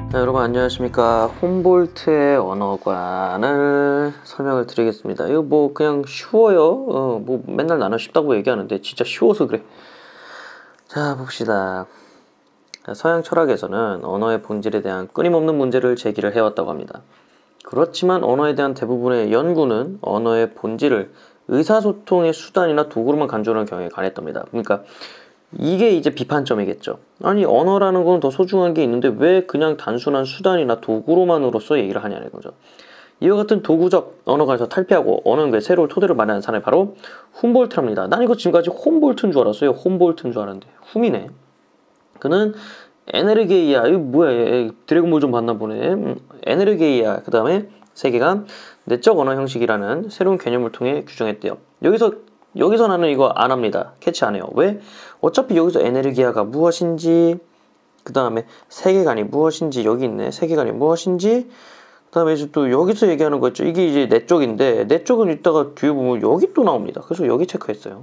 네, 여러분 안녕하십니까. 홈볼트의 언어관을 설명을 드리겠습니다. 이거 뭐 그냥 쉬워요. 뭐 맨날 나는 쉽다고 얘기하는데 진짜 쉬워서 그래. 자, 봅시다. 서양 철학에서는 언어의 본질에 대한 끊임없는 문제를 제기를 해왔다고 합니다. 그렇지만 언어에 대한 대부분의 연구는 언어의 본질을 의사소통의 수단이나 도구로만 간주하는 경우에 관했답니다. 그러니까 이게 이제 비판점이겠죠. 아니, 언어라는 건 더 소중한 게 있는데 왜 그냥 단순한 수단이나 도구로만으로서 얘기를 하냐는 거죠. 이와 같은 도구적 언어관에서 탈피하고 언어는 왜 새로운 토대를 마련한 사람이 바로 훔볼트랍니다. 난 이거 지금까지 홈볼트인 줄 알았어요. 홈볼트인 줄 알았는데 훔이네. 그는 에네르게이아, 이거 뭐야, 드래곤볼 좀 봤나 보네. 에네르게이아, 그 다음에 세계관, 내적 언어 형식이라는 새로운 개념을 통해 규정했대요. 여기서 나는 이거 안 합니다. 캐치 안 해요. 왜? 어차피 여기서 에네르기아가 무엇인지, 그 다음에 세계관이 무엇인지, 여기 있네. 세계관이 무엇인지, 그 다음에 이제 또 여기서 얘기하는 거 있죠. 이게 이제 내 쪽인데, 내 쪽은 이따가 뒤에 보면 여기 또 나옵니다. 그래서 여기 체크했어요.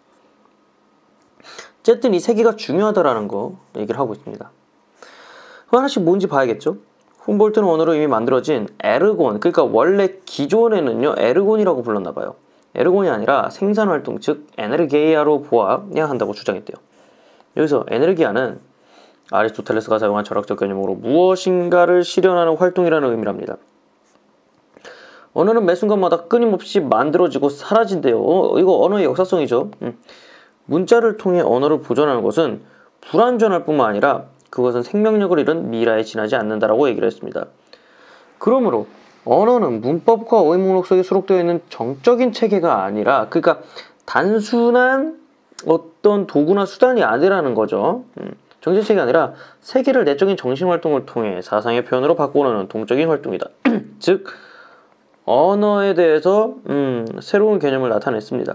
어쨌든 이 세 개가 중요하다라는 거 얘기를 하고 있습니다. 하나씩 뭔지 봐야겠죠? 훔볼트는 언어로 이미 만들어진 에르곤, 그러니까 원래 기존에는요 에르곤이라고 불렀나봐요. 에르곤이 아니라 생산활동, 즉 에네르게이아로 보아야 한다고 주장했대요. 여기서 에네르기아는 아리스토텔레스가 사용한 철학적 개념으로 무엇인가를 실현하는 활동이라는 의미랍니다. 언어는 매 순간마다 끊임없이 만들어지고 사라진대요. 이거 언어의 역사성이죠. 문자를 통해 언어를 보존하는 것은 불완전할 뿐만 아니라 그것은 생명력을 잃은 미라에 지나지 않는다라고 얘기를 했습니다. 그러므로 언어는 문법과 어휘목록 속에 수록되어 있는 정적인 체계가 아니라, 그러니까 단순한 어떤 도구나 수단이 아니라는 거죠. 정적 체계가 아니라 세계를 내적인 정신활동을 통해 사상의 표현으로 바꾸는 동적인 활동이다. 즉 언어에 대해서 새로운 개념을 나타냈습니다.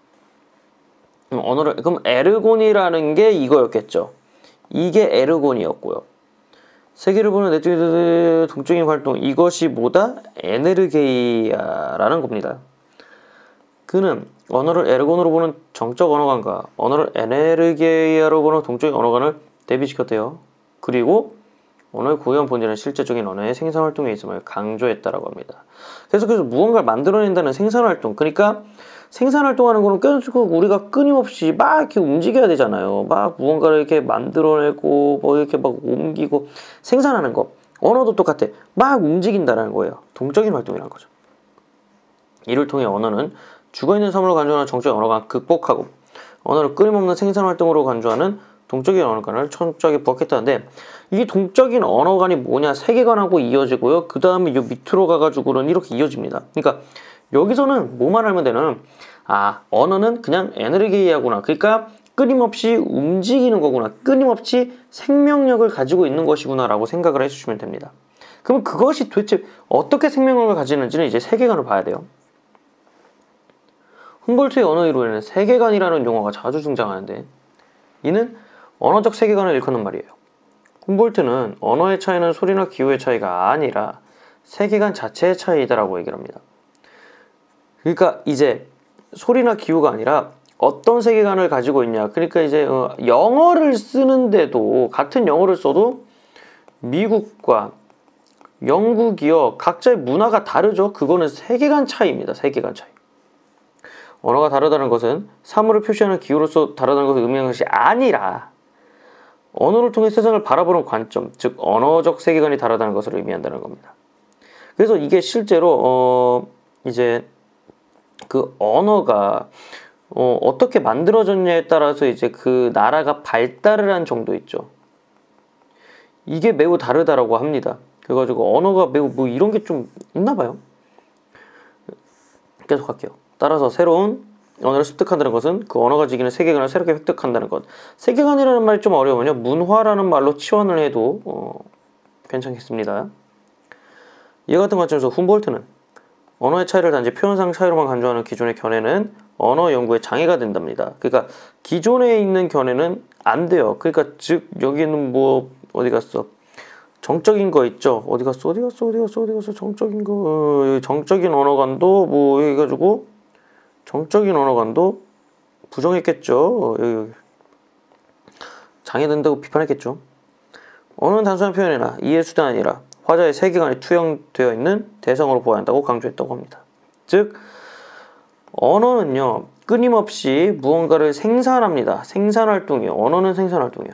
언어를, 그럼 에르곤이라는 게 이거였겠죠. 이게 에르곤이었고요. 세계를 보는 내적인 동적인 활동, 이것이 뭐다? 에네르게이아라는 겁니다. 그는 언어를 에르곤으로 보는 정적 언어관과 언어를 에네르게이아로 보는 동적인 언어관을 대비시켰대요. 그리고 언어의 고유한 본질은 실제적인 언어의 생산활동에 있음을 강조했다라고 합니다. 그래서 무언가를 만들어낸다는 생산활동, 그러니까 생산활동하는 거는 계속 우리가 끊임없이 막 이렇게 움직여야 되잖아요. 막 무언가를 이렇게 만들어내고 뭐 이렇게 막 옮기고 생산하는 거. 언어도 똑같아. 막 움직인다는 거예요. 동적인 활동이라는 거죠. 이를 통해 언어는 죽어있는 섬으로 간주하는 정적인 언어관을 극복하고 언어를 끊임없는 생산활동으로 간주하는 동적인 언어관을 철저하게 부합했다는데, 이게 동적인 언어관이 뭐냐? 세계관하고 이어지고요. 그 다음에 요 밑으로 가가지고는 이렇게 이어집니다. 그러니까 여기서는 뭐만 알면 되는, 언어는 그냥 에너지이야구나, 그러니까 끊임없이 움직이는 거구나, 끊임없이 생명력을 가지고 있는 것이구나 라고 생각을 해주시면 됩니다. 그럼 그것이 도대체 어떻게 생명력을 가지는지는 이제 세계관을 봐야 돼요. 훔볼트의 언어 이론에는 세계관이라는 용어가 자주 등장하는데, 이는 언어적 세계관을 일컫는 말이에요. 훔볼트는 언어의 차이는 소리나 기호의 차이가 아니라 세계관 자체의 차이다라고 얘기를 합니다. 그러니까 이제 소리나 기호가 아니라 어떤 세계관을 가지고 있냐. 그러니까 이제 영어를 쓰는데도, 같은 영어를 써도 미국과 영국이요, 각자의 문화가 다르죠. 그거는 세계관 차이입니다. 세계관 차이. 언어가 다르다는 것은 사물을 표시하는 기호로서 다르다는 것을 의미하는 것이 아니라 언어를 통해 세상을 바라보는 관점, 즉 언어적 세계관이 다르다는 것을 의미한다는 겁니다. 그래서 이게 실제로 이제 그 언어가 어떻게 만들어졌냐에 따라서 이제 그 나라가 발달을 한 정도 있죠. 이게 매우 다르다라고 합니다. 그래가지고 언어가 매우 뭐 이런 게 좀 있나 봐요. 계속 할게요. 따라서 새로운 언어를 습득한다는 것은 그 언어가 지니는 세계관을 새롭게 획득한다는 것. 세계관이라는 말이 좀 어려우면요, 문화라는 말로 치환을 해도 괜찮겠습니다. 이와 같은 관점에서 훔볼트는 언어의 차이를 단지 표현상 차이로만 간주하는 기존의 견해는 언어 연구에 장애가 된답니다. 그러니까 기존에 있는 견해는 안 돼요. 그러니까 즉 여기는 뭐 어디 갔어? 정적인 거 있죠. 어디 갔어? 정적인 거, 정적인 언어관도 뭐 해가지고 정적인 언어관도 부정했겠죠. 장애된다고 비판했겠죠. 언어는 단순한 표현이나 이해 수단이 아니라 화자의 세계관이 투영되어 있는 대상으로 보아야 한다고 강조했다고 합니다. 즉 언어는요 끊임없이 무언가를 생산합니다. 생산활동이요. 언어는 생산활동이요.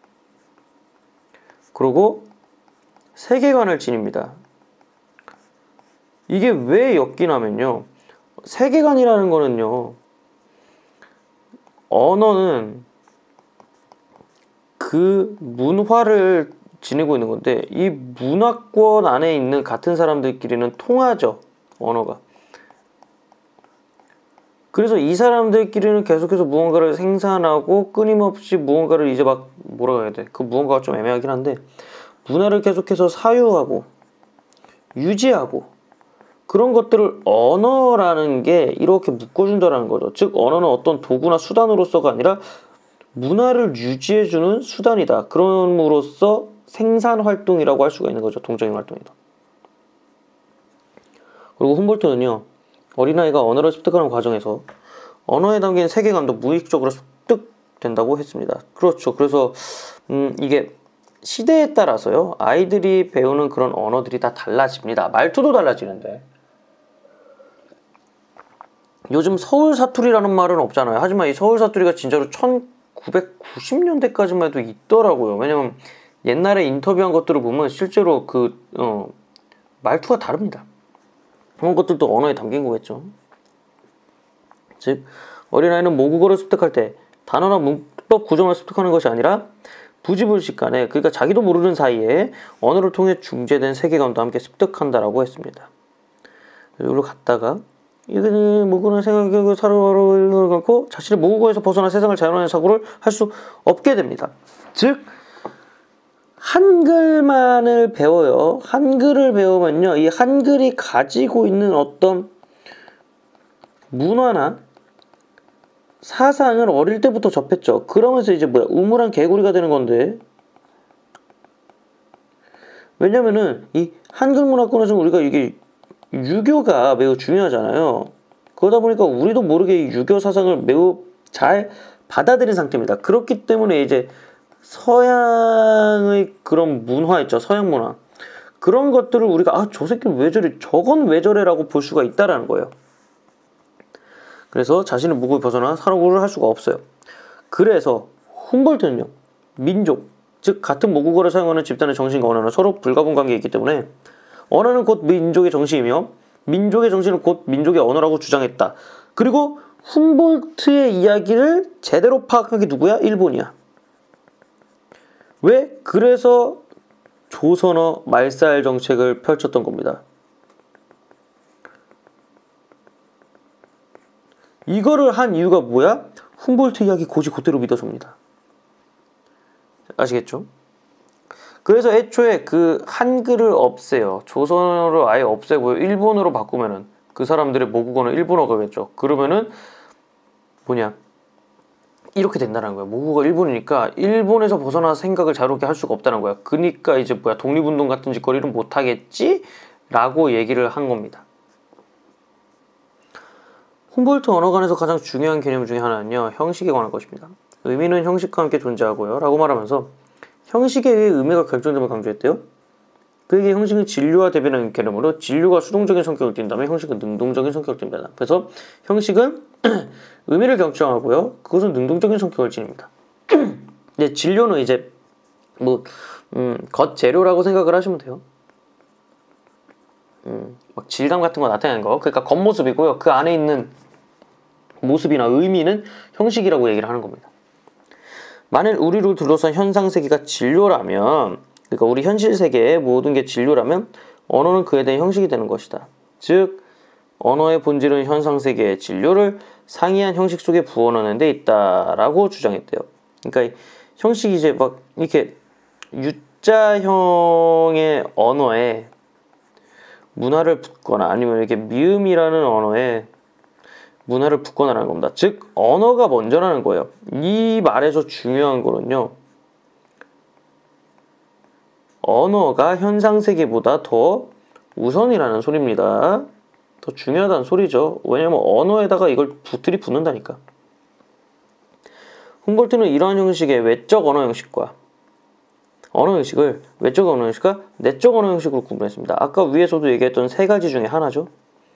그리고 세계관을 지닙니다. 이게 왜 엮이냐면요. 세계관이라는 거는요. 언어는 그 문화를 지니고 있는 건데 이 문화권 안에 있는 같은 사람들끼리는 통하죠. 언어가. 그래서 이 사람들끼리는 계속해서 무언가를 생산하고 끊임없이 무언가를 이제 막 뭐라고 해야 돼? 그 무언가가 좀 애매하긴 한데 문화를 계속해서 사유하고 유지하고 그런 것들을 언어라는 게 이렇게 묶어준다는 거죠. 즉 언어는 어떤 도구나 수단으로서가 아니라 문화를 유지해주는 수단이다. 그럼으로써 생산활동이라고 할 수가 있는 거죠. 동적인 활동이다. 그리고 훔볼트는요. 어린아이가 언어를 습득하는 과정에서 언어에 담긴 세계관도 무의식적으로 습득된다고 했습니다. 그렇죠. 그래서 이게 시대에 따라서요. 아이들이 배우는 그런 언어들이 다 달라집니다. 말투도 달라지는데 요즘 서울 사투리라는 말은 없잖아요. 하지만 이 서울 사투리가 진짜로 1990년대까지만 해도 있더라고요. 왜냐면 옛날에 인터뷰한 것들을 보면 실제로 말투가 다릅니다. 그런 것들도 언어에 담긴 거겠죠. 즉 어린아이는 모국어를 습득할 때 단어나 문법 구조만 습득하는 것이 아니라 부지불식간에 그러니까 자기도 모르는 사이에 언어를 통해 중재된 세계관도 함께 습득한다라고 했습니다. 여기로 갔다가 이들이 모국어나 생각을 사료를 갖고 자신의 모국어에서 벗어나 세상을 자유로운 사고를 할 수 없게 됩니다. 즉 한글만을 배워요. 한글을 배우면요. 이 한글이 가지고 있는 어떤 문화나 사상을 어릴 때부터 접했죠. 그러면서 이제 우물한 개구리가 되는 건데 왜냐면은 이 한글 문화권에서 우리가 이게 유교가 매우 중요하잖아요. 그러다 보니까 우리도 모르게 이 유교 사상을 매우 잘 받아들인 상태입니다. 그렇기 때문에 이제 서양의 그런 문화 있죠. 서양 문화. 그런 것들을 우리가 저 새끼는 왜 저래? 저건 왜 저래라고 볼 수가 있다라는 거예요. 그래서 자신의 무국을 벗어나 사고를 할 수가 없어요. 그래서 훔볼트는요. 민족, 즉 같은 모국어를 사용하는 집단의 정신과 언어는 서로 불가분 관계에 있기 때문에 언어는 곧 민족의 정신이며 민족의 정신은 곧 민족의 언어라고 주장했다. 그리고 훔볼트의 이야기를 제대로 파악한 게 누구야? 일본이야. 왜? 그래서 조선어 말살 정책을 펼쳤던 겁니다. 이거를 한 이유가 뭐야? 훔볼트 이야기 고지 곧대로 믿어서입니다. 아시겠죠? 그래서 애초에 그 한글을 없애요. 조선어를 아예 없애고 일본어로 바꾸면은 그 사람들의 모국어는 일본어가겠죠. 그러면은 이렇게 된다는 거야. 모국어가 일본이니까 일본에서 벗어나 생각을 자유롭게 할 수가 없다는 거야. 그러니까 이제 독립운동 같은 짓거리를 못 하겠지? 라고 얘기를 한 겁니다. 훔볼트 언어관에서 가장 중요한 개념 중에 하나는요. 형식에 관한 것입니다. 의미는 형식과 함께 존재하고요. 라고 말하면서 형식에 의해 의미가 결정됨을 강조했대요. 그에게 형식은 진료와 대변하는 개념으로 진료가 수동적인 성격을 띈다면 형식은 능동적인 성격을 띈다. 그래서 형식은 의미를 결정하고요. 그것은 능동적인 성격을 지닙니다. 근데 진료는 이제 겉재료라고 생각을 하시면 돼요. 막 질감 같은 거 나타내는 거. 그러니까 겉모습이고요. 그 안에 있는 모습이나 의미는 형식이라고 얘기를 하는 겁니다. 만일 우리를 둘러싼 현상세계가 진료라면, 그러니까 우리 현실세계의 모든 게 진료라면 언어는 그에 대한 형식이 되는 것이다. 즉 언어의 본질은 현상세계의 진료를 상이한 형식 속에 부어넣는 데 있다라고 주장했대요. 그러니까 형식이 이제 막 이렇게 U자형의 언어에 문화를 붓거나 아니면 이렇게 미음이라는 언어에 문화를 붓거나라는 겁니다. 즉 언어가 먼저라는 거예요. 이 말에서 중요한 거는요. 언어가 현상세계보다 더 우선이라는 소리입니다. 더 중요하다는 소리죠. 왜냐면 언어에다가 이걸 들이붓는다니까. 훔볼트는 이러한 형식의 외적 언어 형식과 언어 형식을 외적 언어 형식과 내적 언어 형식으로 구분했습니다. 아까 위에서도 얘기했던 세 가지 중에 하나죠.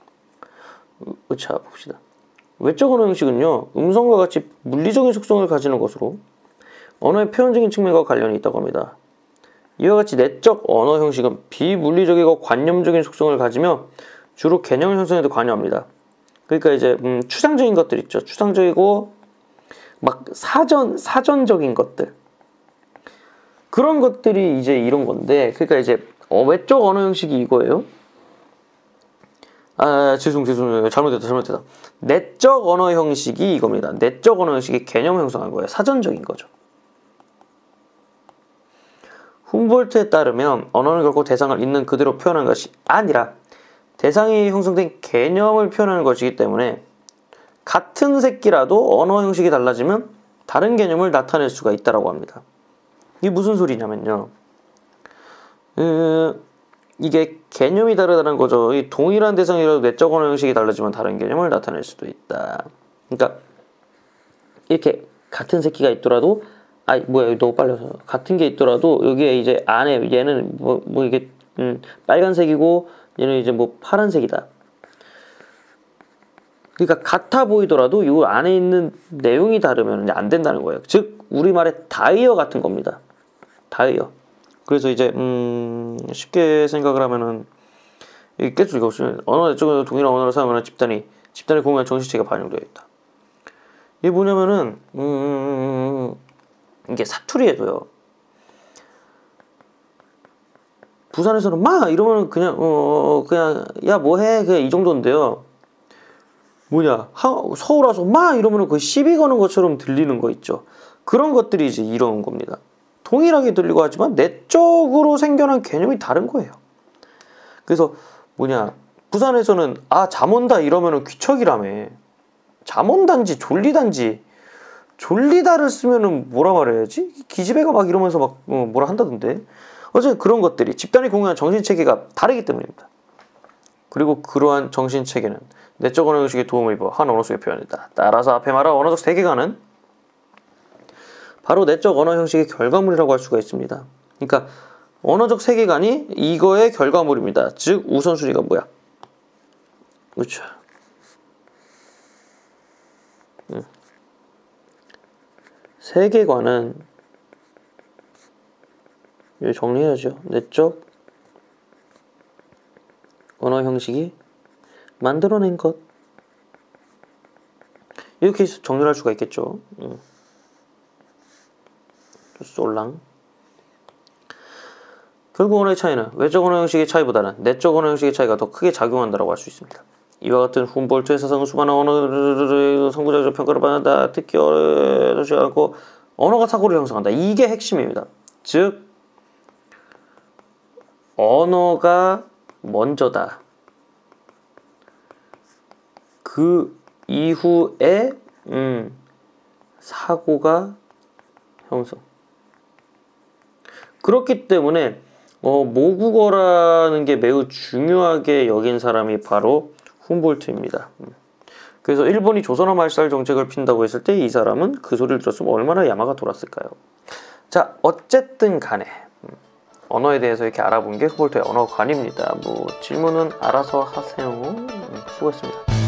자, 봅시다. 외적 언어 형식은요, 음성과 같이 물리적인 속성을 가지는 것으로 언어의 표현적인 측면과 관련이 있다고 합니다. 이와 같이 내적 언어 형식은 비물리적이고 관념적인 속성을 가지며 주로 개념 형성에도 관여합니다. 그러니까 이제 추상적인 것들 있죠. 추상적이고 막 사전적인 것들, 그런 것들이 이제 이런 건데, 그러니까 이제 외적 언어 형식이 이거예요. 죄송해요. 잘못했다. 내적 언어 형식이 이겁니다. 내적 언어 형식이 개념 형성한 거예요. 사전적인 거죠. 훔볼트에 따르면 언어는 결코 대상을 있는 그대로 표현하는 것이 아니라 대상이 형성된 개념을 표현하는 것이기 때문에 같은 새끼라도 언어 형식이 달라지면 다른 개념을 나타낼 수가 있다고 합니다. 이게 무슨 소리냐면요. 이게 개념이 다르다는 거죠. 이 동일한 대상이라도 내적 언어 형식이 달라지면 다른 개념을 나타낼 수도 있다. 그러니까 이렇게 같은 새끼가 있더라도 뭐야 너무 빨라서 같은 게 있더라도 여기에 이제 안에 얘는 뭐 이게 빨간색이고 얘는 이제 뭐 파란색이다. 그러니까 같아 보이더라도 이 안에 있는 내용이 다르면 이제 안 된다는 거예요. 즉 우리말의 다이어 같은 겁니다. 다이어. 그래서 이제 쉽게 생각을 하면은 계속 읽어보시면 언어 내적으로 동일한 언어를 사용하는 집단이 공유한 정신체계가 반영되어 있다. 이게 뭐냐면은 이게 사투리에도요. 부산에서는 마 이러면 그냥 야 뭐해 그냥 이 정도인데요. 서울 와서 마 이러면 거의 시비 거는 것처럼 들리는 거 있죠. 그런 것들이 이제 이런 겁니다. 동일하게 들리고 하지만 내적으로 생겨난 개념이 다른 거예요. 그래서 부산에서는 잠 온다 이러면은 귀척이라며. 잠 온단지 졸리다를 쓰면은 뭐라 말해야지? 기집애가 막 이러면서 막 뭐라 한다던데. 어쨌든 그런 것들이 집단이 공유한 정신체계가 다르기 때문입니다. 그리고 그러한 정신체계는 내적 언어 형식의 도움을 입어 한 언어 속에 표현했다. 따라서 앞에 말한 언어적 세계관은 바로 내적 언어 형식의 결과물이라고 할 수가 있습니다. 그러니까 언어적 세계관이 이거의 결과물입니다. 즉 우선순위가 뭐야? 그렇죠. 세계관은 여기 정리해야죠. 내적 언어 형식이 만들어낸 것, 이렇게 정리를 할 수가 있겠죠. 쏠랑. 결국 언어의 차이는 외적 언어 형식의 차이보다는 내적 언어 형식의 차이가 더 크게 작용한다고 할 수 있습니다. 이와 같은 훔볼트의 사상은 수많은 언어를 선구자적 평가를 받는다. 특히 어려지 않고 언어가 사고를 형성한다. 이게 핵심입니다. 즉 언어가 먼저다. 그 이후에 사고가 형성. 그렇기 때문에 모국어라는 게 매우 중요하게 여긴 사람이 바로 훔볼트입니다. 그래서 일본이 조선어 말살 정책을 핀다고 했을 때 이 사람은 그 소리를 들었으면 얼마나 야마가 돌았을까요? 자, 어쨌든 간에 언어에 대해서 이렇게 알아본 게 훔볼트의 언어관입니다. 질문은 알아서 하세요. 수고했습니다.